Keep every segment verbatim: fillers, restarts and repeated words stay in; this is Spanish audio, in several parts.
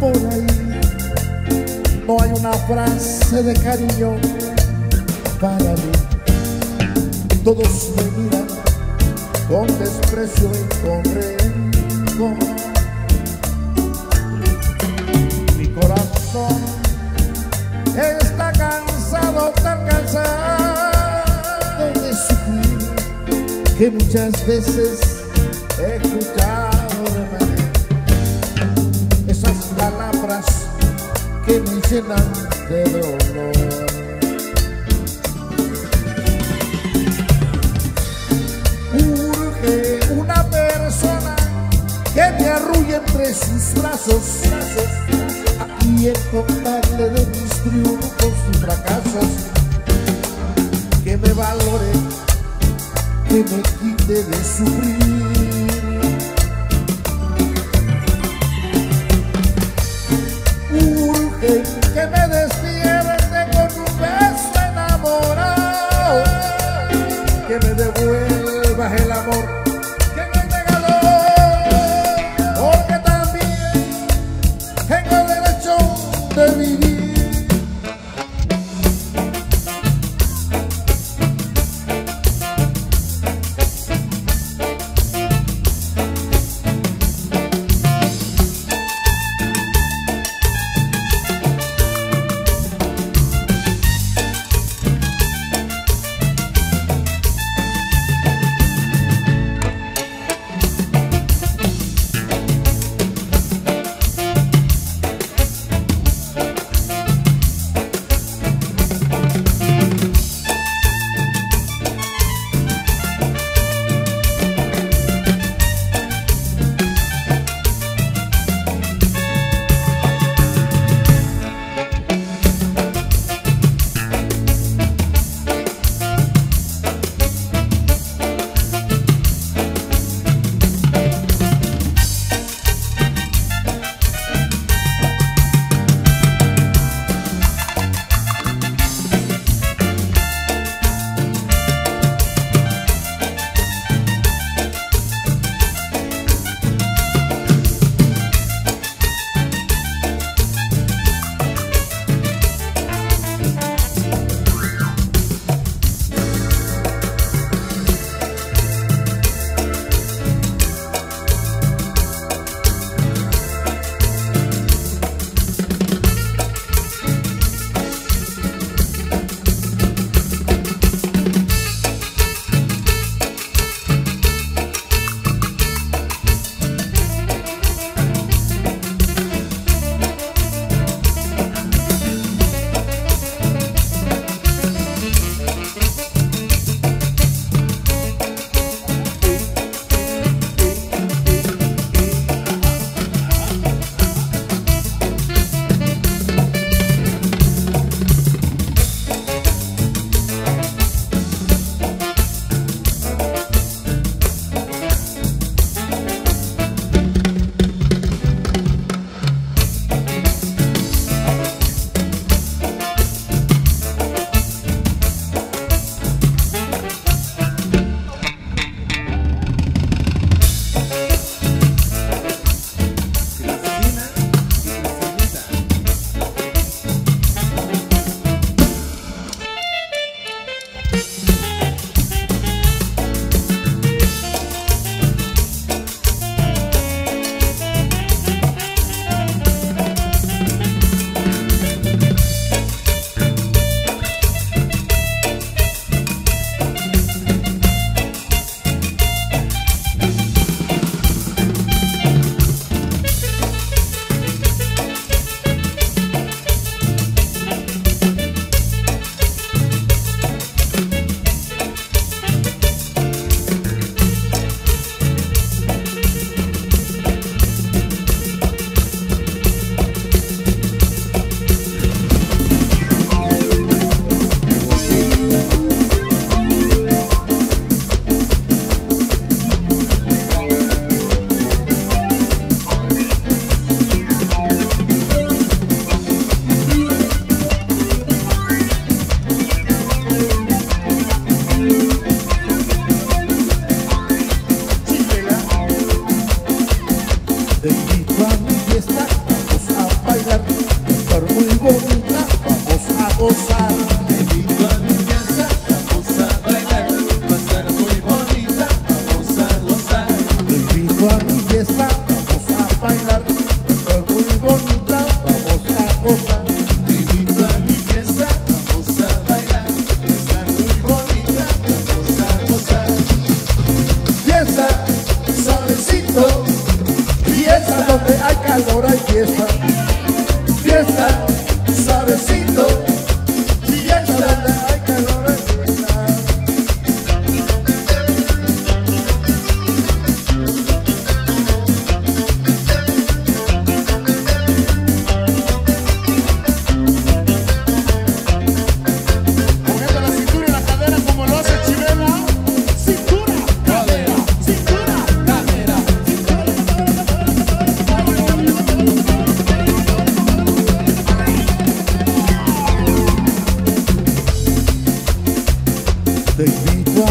por ahí. No hay una frase de cariño para mí. Todos me miran con desprecio y con rencor. Mi corazón está cansado, tan cansado de sufrir, que muchas veces he escuchado repetir esas palabras que me llenan de dolor. Urge una persona que me arrulle entre sus brazos, a quien contarle de mis triunfos y fracasos, que me valore, que me quite de sufrir. Urge que me despierte con un beso enamorado, que me devuelvas el amor que me regaló, porque también tengo derecho de vivir.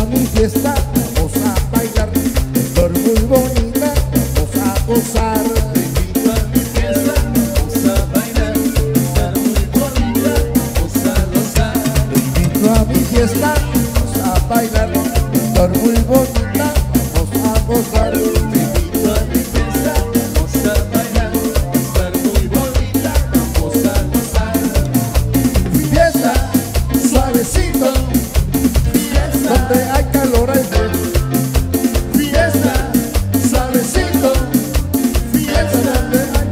a mi fiesta, vamos a bailar, flor muy bonita, vamos a gozar. Te invito a mi fiesta, vamos a bailar, estar muy bonita, vamos a gozar. Te invito a mi fiesta, vamos a bailar, flor muy bonita, vamos a gozar. Te invito a mi fiesta, vamos a bailar, estar muy bonita, vamos a gozar. Fiesta, suavecito, Fiesta, donde hay calor hay frío. Fiesta, suavecito, fiesta donde hay.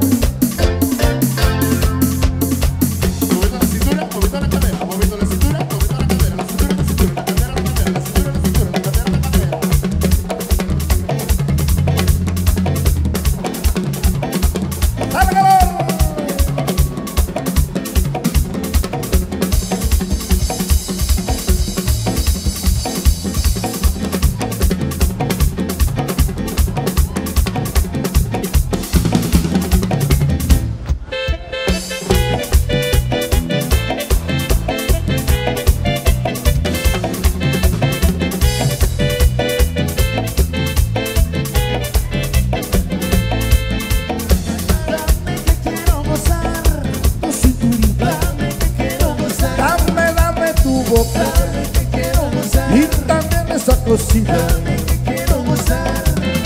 Moviendo la cintura, moviendo la cadera, moviendo la cintura, moviendo la cadera, la cintura, la cintura, la cadera, la cadera, la cintura, la cintura, la cadera, la cadera. ¡Dale calor! dame que quiero gozar, Tu cinturita, dame que quiero gozar, dame, dame tu boca dame que quiero gozar, y también esa cosita. dame que quiero gozar.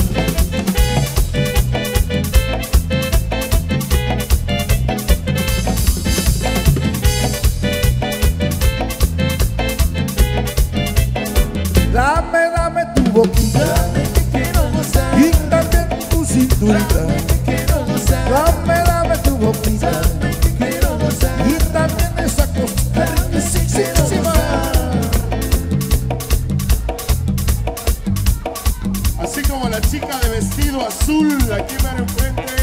Dame, dame tu boquita Dame que quiero gozar, y también tu cinturita. dame que quiero gozar, Dame, dame tu boquita dame que quiero gozar, y también esa cosita riquísima. Así como la chica de vestido azul, aquí me enfrente.